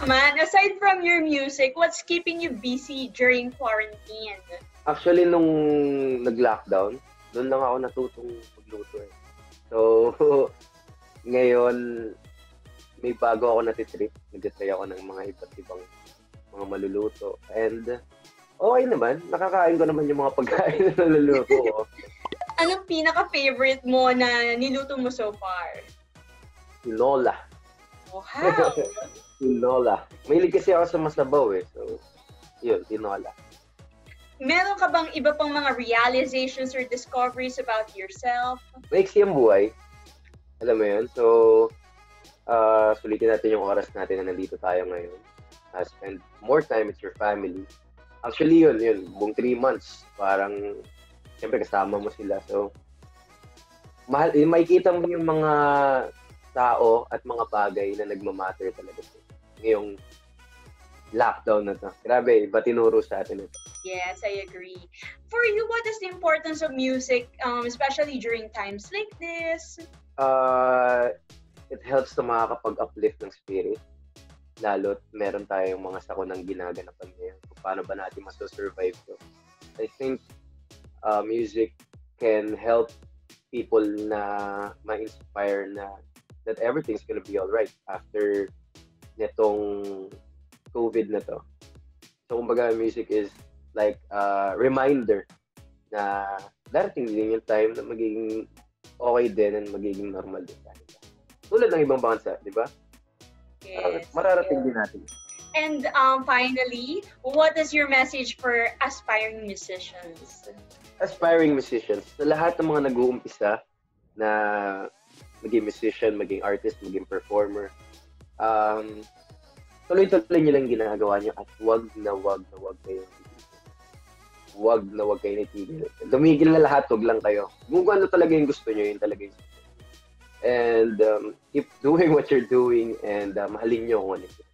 naman, aside from your music, what's keeping you busy during quarantine? Actually, nung nag-lockdown, doon lang ako natutong magluto eh. So, ngayon, may bago ako natitrip. Nag-try ako ng mga iba't ibang mga maluluto. And, okay naman. Nakakain ko naman yung mga pagkain na naluluto ko. Anong pinaka-favorite mo na niluto mo so far? Tinola. Wow! Tinola. Mahilig kasi ako sa masabaw eh. So, yun, tinola. Meron ka bang iba pang mga realizations or discoveries about yourself? Maiksi ang buhay. Alam mo yun? So, sulitin natin yung oras natin na nandito tayo ngayon. Spend more time with your family. Actually, yun. Buong 3 months. Parang, siyempre kasama mo sila. So, makikita mo yung mga tao at mga bagay na nagmamatter talaga. Ngayong lockdown na to. Grabe, iba tinuro sa atin ito. Yes, I agree. For you, what is the importance of music, especially during times like this? It helps na makakapag-uplift ng spirit. Lalo't meron tayong mga sakunang ginaganapan ngayon. Kung paano ba natin maso-survive to. I think music can help people na ma-inspire na that everything's gonna be alright after netong COVID na to. So, kumbaga, music is like a reminder na darating din yung time na magiging okay din and magiging normal din tayo. Tulad ng ibang bansa, di ba? Yes. Mararating din natin. And finally, what is your message for aspiring musicians? Aspiring musicians, sa lahat ng mga nag-uumpisa na maging musician, maging artist, maging performer, tuloy-tuloy nyo lang ginagawa nyo at wag na wag kayo wag na wag kayo natigil. Lumigil na lahat, wag lang kayo. Kung ano talaga yung gusto nyo, yun talaga yung gusto nyo. And keep doing what you're doing and mahalin nyo kung ano.